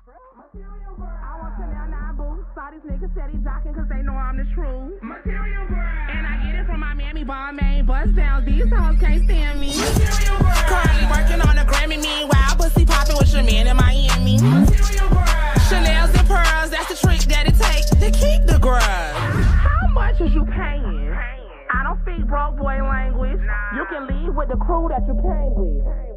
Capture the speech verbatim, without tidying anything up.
I want Chanel nine boots. Saw these niggas steady jocking cause they know I'm the truth. Material brand. And I get it from my mammy, Balmain. Bust down, these hoes can't stand me. Material brand. Currently working on a Grammy, meanwhile pussy popping with your man in Miami. Material brand. Chanel's and pearls, that's the trick that it takes to keep the grudge. How much is you paying? I don't speak broke boy language. You can leave with the crew that you came with.